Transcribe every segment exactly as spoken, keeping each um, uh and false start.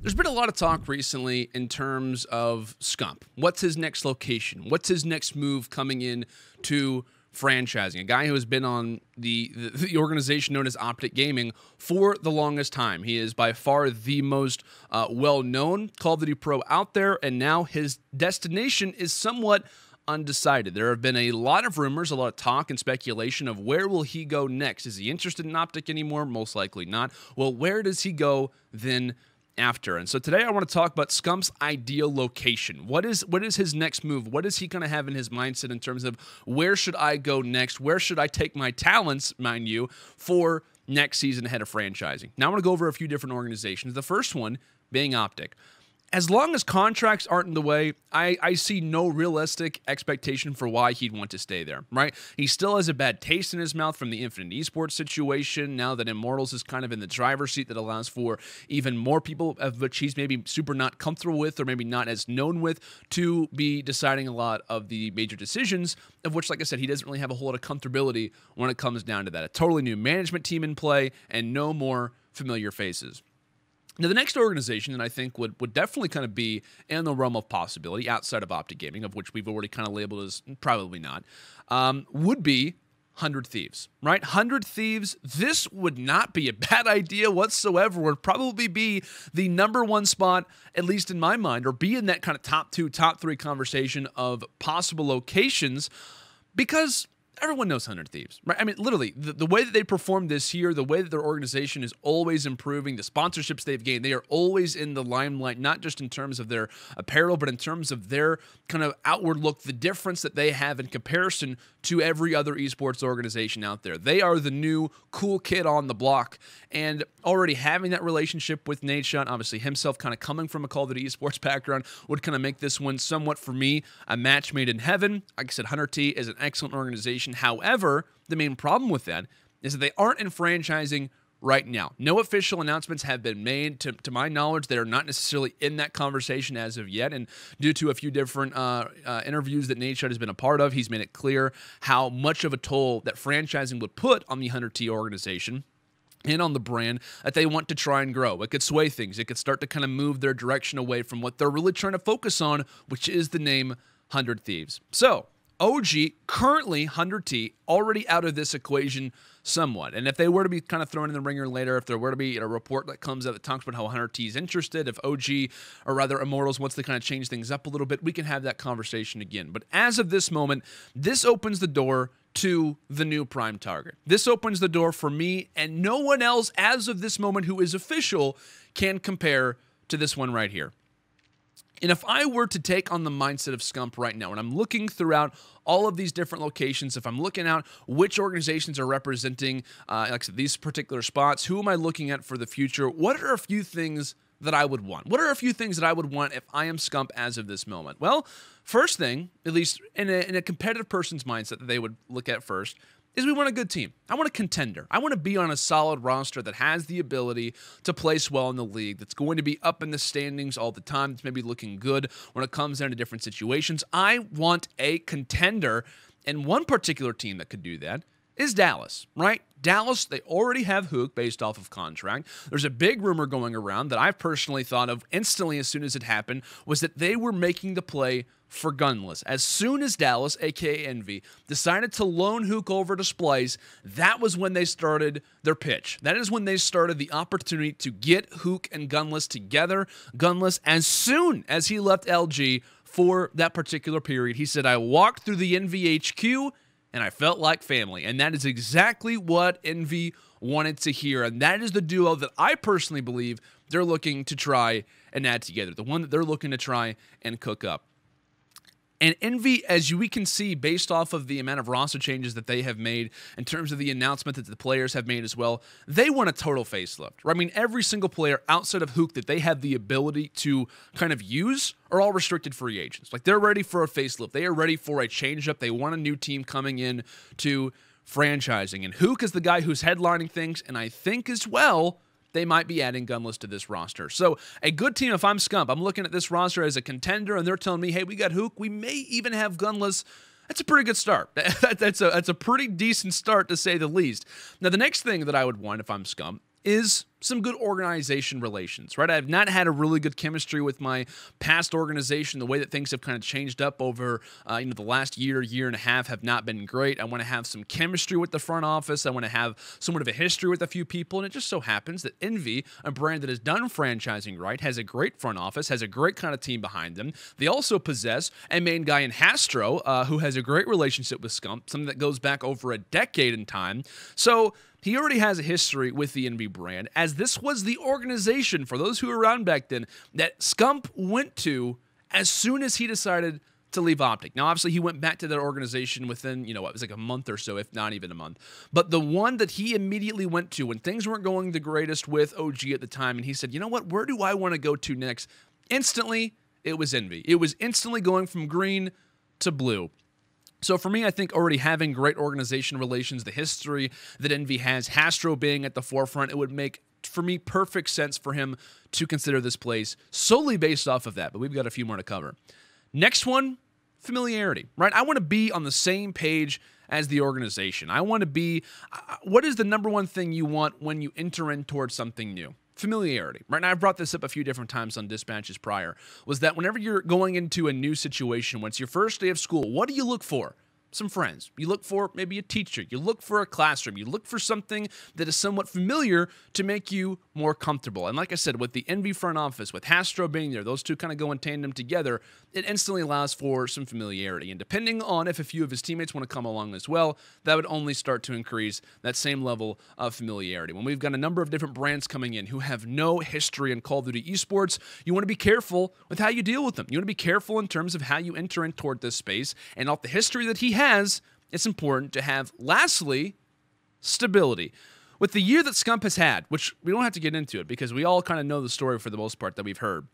There's been a lot of talk recently in terms of Scump. What's his next location? What's his next move coming in to franchising? A guy who has been on the, the, the organization known as Optic Gaming for the longest time. He is by far the most uh, well-known Call of Duty pro out there, and now his destination is somewhat undecided. There have been a lot of rumors, a lot of talk and speculation of where will he go next. Is he interested in Optic anymore? Most likely not. Well, where does he go then after? And so today I want to talk about Scump's ideal location. What is what is his next move? What is he going to have in his mindset in terms of where should I go next? Where should I take my talents, mind you, for next season ahead of franchising? Now I want to go over a few different organizations. The first one being Optic. As long as contracts aren't in the way, I, I see no realistic expectation for why he'd want to stay there, right? He still has a bad taste in his mouth from the Infinite Esports situation, now that Immortals is kind of in the driver's seat that allows for even more people, of which he's maybe super not comfortable with or maybe not as known with, to be deciding a lot of the major decisions, of which, like I said, he doesn't really have a whole lot of comfortability when it comes down to that. A totally new management team in play and no more familiar faces. Now, the next organization that I think would, would definitely kind of be in the realm of possibility outside of Optic Gaming, of which we've already kind of labeled as probably not, um, would be one hundred Thieves, right? one hundred Thieves, this would not be a bad idea whatsoever. Would probably be the number one spot, at least in my mind, or be in that kind of top two, top three conversation of possible locations, because everyone knows one hundred Thieves, right? I mean, literally, the, the way that they performed this year, the way that their organization is always improving, the sponsorships they've gained, they are always in the limelight, not just in terms of their apparel, but in terms of their kind of outward look, the difference that they have in comparison to every other esports organization out there. They are the new cool kid on the block, and already having that relationship with Nadeshot, obviously himself kind of coming from a Call of Duty esports background, would kind of make this one somewhat, for me, a match made in heaven. Like I said, one hundred T is an excellent organization. However, the main problem with that is that they aren't in franchising right now. No official announcements have been made. To, to my knowledge, they are not necessarily in that conversation as of yet, and due to a few different uh, uh, interviews that Nadeshot has been a part of, he's made it clear how much of a toll that franchising would put on the one hundred T organization and on the brand that they want to try and grow. It could sway things. It could start to kind of move their direction away from what they're really trying to focus on, which is the name one hundred Thieves. So, O G, currently one hundred T, already out of this equation somewhat. And if they were to be kind of thrown in the ringer later, if there were to be a report that comes out that talks about how one hundred T is interested, if O G, or rather Immortals, wants to kind of change things up a little bit, we can have that conversation again. But as of this moment, this opens the door to the new prime target. This opens the door for me, and no one else as of this moment who is official can compare to this one right here. And if I were to take on the mindset of Scump right now, and I'm looking throughout all of these different locations, if I'm looking out which organizations are representing uh, like I said, these particular spots, who am I looking at for the future? What are a few things that I would want? What are a few things that I would want if I am Scump as of this moment? Well, first thing, at least in a, in a competitive person's mindset that they would look at first, is we want a good team. I want a contender. I want to be on a solid roster that has the ability to place well in the league, that's going to be up in the standings all the time, that's maybe looking good when it comes down to different situations. I want a contender, and one particular team that could do that is Dallas, right? Dallas, they already have Hook based off of contract. There's a big rumor going around that I've personally thought of instantly as soon as it happened, was that they were making the play for Gunless. As soon as Dallas, aka Envy, decided to loan Hook over to Splyce, that was when they started their pitch. That is when they started the opportunity to get Hook and Gunless together. Gunless, as soon as he left L G for that particular period, he said, I walked through the Envy H Q and I felt like family. And that is exactly what Envy wanted to hear. And that is the duo that I personally believe they're looking to try and add together. The one that they're looking to try and cook up. And Envy, as we can see, based off of the amount of roster changes that they have made, in terms of the announcement that the players have made as well, they want a total facelift. I mean, every single player outside of Hook that they have the ability to kind of use are all restricted free agents. Like, they're ready for a facelift. They are ready for a change-up. They want a new team coming in to franchising. And Hook is the guy who's headlining things, and I think as well, they might be adding Gunless to this roster. So a good team, if I'm Scump, I'm looking at this roster as a contender, and they're telling me, hey, we got Hook, we may even have Gunless. That's a pretty good start. That's a, that's a pretty decent start, to say the least. Now, the next thing that I would want if I'm Scump is some good organization relations, right? I've not had a really good chemistry with my past organization. The way that things have kind of changed up over, uh, you know, the last year, year and a half have not been great. I want to have some chemistry with the front office. I want to have somewhat of a history with a few people, and it just so happens that Envy, a brand that has done franchising right, has a great front office, has a great kind of team behind them. They also possess a main guy in Hastro, uh, who has a great relationship with Scump, something that goes back over a decade in time. So he already has a history with the Envy brand, as this was the organization, for those who were around back then, that Scump went to as soon as he decided to leave Optic. Now, obviously, he went back to that organization within, you know, it was like a month or so, if not even a month. But the one that he immediately went to when things weren't going the greatest with O G at the time, and he said, you know what, where do I want to go to next? Instantly, it was Envy. It was instantly going from green to blue. So for me, I think already having great organization relations, the history that Envy has, Hastro being at the forefront, it would make, for me, perfect sense for him to consider this place solely based off of that. But we've got a few more to cover. Next one, familiarity, right? I want to be on the same page as the organization. I want to be, uh, what is the number one thing you want when you enter in towards something new? Familiarity, right? And I've brought this up a few different times on dispatches prior, was that whenever you're going into a new situation, when it's your first day of school, what do you look for? Some friends. You look for maybe a teacher. You look for a classroom. You look for something that is somewhat familiar to make you more comfortable. And like I said, with the Envy front office, with Hastro being there, those two kind of go in tandem together, it instantly allows for some familiarity. And depending on if a few of his teammates want to come along as well, that would only start to increase that same level of familiarity. When we've got a number of different brands coming in who have no history in Call of Duty esports, you want to be careful with how you deal with them. You want to be careful in terms of how you enter in toward this space. And off the history that he has, Has, it's important to have, lastly, stability. With the year that Scump has had, which we don't have to get into it because we all kind of know the story for the most part that we've heard,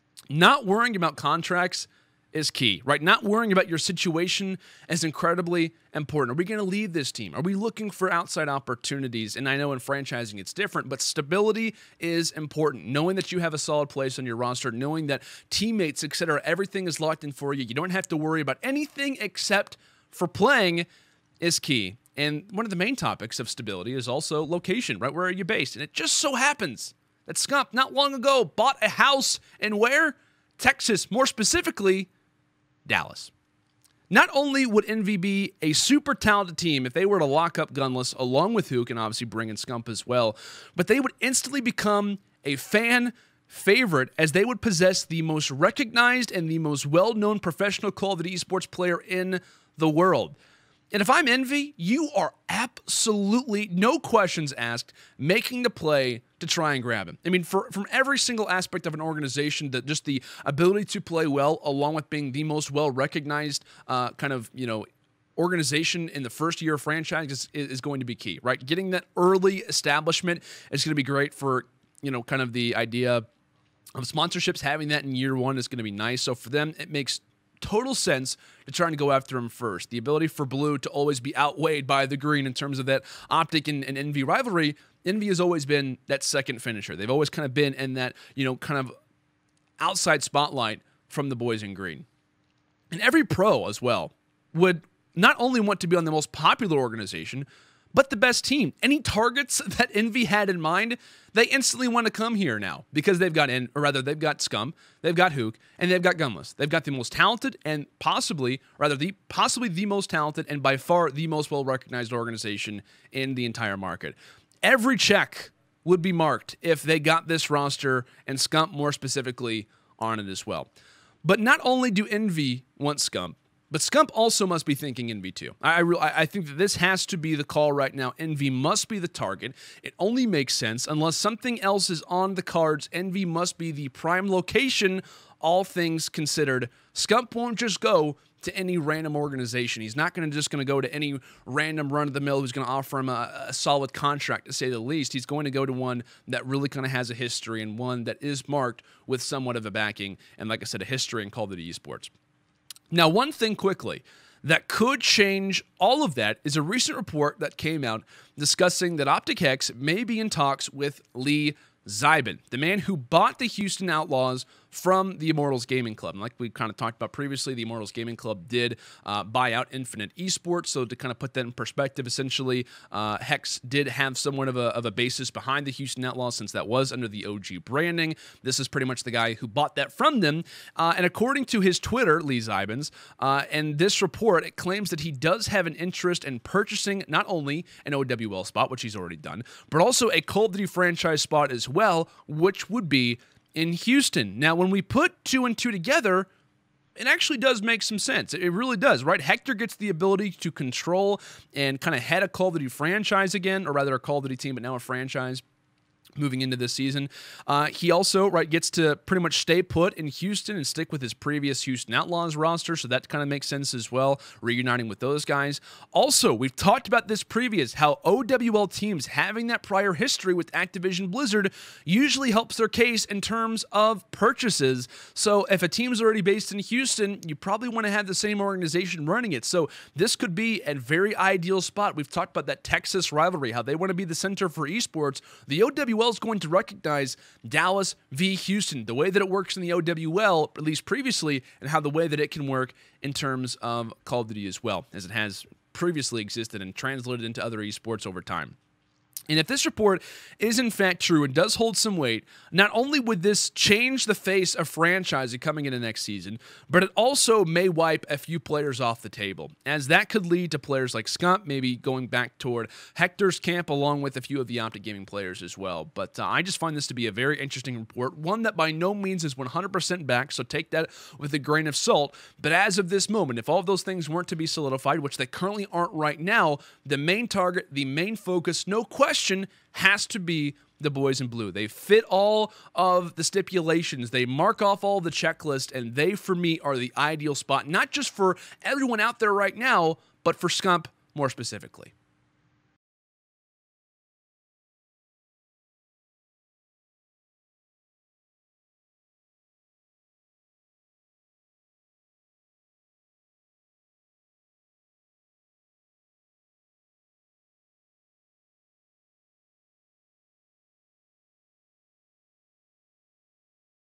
not worrying about contracts is key, right? Not worrying about your situation is incredibly important. Are we going to leave this team? Are we looking for outside opportunities? And I know in franchising it's different, but stability is important. Knowing that you have a solid place on your roster, knowing that teammates, et cetera, everything is locked in for you. You don't have to worry about anything except for playing is key. And one of the main topics of stability is also location, right? Where are you based? And it just so happens that Scump not long ago bought a house in where? Texas, more specifically, Dallas. Not only would Envy be a super talented team if they were to lock up Gunless along with Hook and obviously bring in Scump as well, but they would instantly become a fan favorite as they would possess the most recognized and the most well-known professional Call of Duty esports player in the world. And if I'm Envy, you are absolutely, no questions asked, making the play to try and grab him. I mean, for, from every single aspect of an organization, that just the ability to play well, along with being the most well-recognized uh, kind of, you know, organization in the first year of franchise is, is going to be key, right? Getting that early establishment is going to be great for, you know, kind of the idea of sponsorships. Having that in year one is going to be nice. So for them, it makes total sense to try and go after him first. The ability for blue to always be outweighed by the green in terms of that Optic and, and Envy rivalry. Envy has always been that second finisher. They've always kind of been in that, you know, kind of outside spotlight from the boys in green. And every pro as well would not only want to be on the most popular organization, but the best team. Any targets that Envy had in mind, they instantly want to come here now because they've got, in, or rather, they've got Scum, they've got Hook, and they've got Gunless. They've got the most talented and possibly, rather, the possibly the most talented and by far the most well-recognized organization in the entire market. Every check would be marked if they got this roster and Scump more specifically on it as well. But not only do Envy want Scump, but Scump also must be thinking Envy too. I, I, I think that this has to be the call right now. Envy must be the target. It only makes sense unless something else is on the cards. Envy must be the prime location, all things considered. Scump won't just go to any random organization. He's not going to just going to go to any random run-of-the-mill who's going to offer him a, a solid contract, to say the least. He's going to go to one that really kind of has a history and one that is marked with somewhat of a backing and, like I said, a history in Call of Duty esports. Now, one thing quickly that could change all of that is a recent report that came out discussing that OpticX may be in talks with Lee Zybin, the man who bought the Houston Outlaws from the Immortals Gaming Club. And like we kind of talked about previously, the Immortals Gaming Club did uh, buy out Infinite Esports. So to kind of put that in perspective, essentially, uh, Hex did have somewhat of a, of a basis behind the Houston Outlaws since that was under the O G branding. This is pretty much the guy who bought that from them. Uh, and according to his Twitter, Lee Zybans, uh, and this report, it claims that he does have an interest in purchasing not only an O W L spot, which he's already done, but also a Call of Duty franchise spot as well, which would be in Houston. Now, when we put two and two together, it actually does make some sense. It really does, right? Hector gets the ability to control and kind of head a Call of Duty franchise again, or rather a Call of Duty team, but now a franchise moving into this season. Uh, he also, right, gets to pretty much stay put in Houston and stick with his previous Houston Outlaws roster, so that kind of makes sense as well, reuniting with those guys. Also, we've talked about this previous, how O W L teams having that prior history with Activision Blizzard usually helps their case in terms of purchases. So if a team's already based in Houston, you probably want to have the same organization running it. So this could be a very ideal spot. We've talked about that Texas rivalry, how they want to be the center for esports. The O W L is going to recognize Dallas v. Houston, the way that it works in the O W L, at least previously, and how the way that it can work in terms of Call of Duty as well, as it has previously existed and translated into other esports over time. And if this report is in fact true and does hold some weight, not only would this change the face of franchising coming into next season, but it also may wipe a few players off the table, as that could lead to players like Scump maybe going back toward Hector's camp, along with a few of the Optic Gaming players as well. But uh, I just find this to be a very interesting report, one that by no means is one hundred percent back, so take that with a grain of salt. But as of this moment, if all of those things weren't to be solidified, which they currently aren't right now, the main target, the main focus, no question, has to be the boys in blue. They fit all of the stipulations. They mark off all the checklist, and they, for me, are the ideal spot, not just for everyone out there right now, but for Scump more specifically.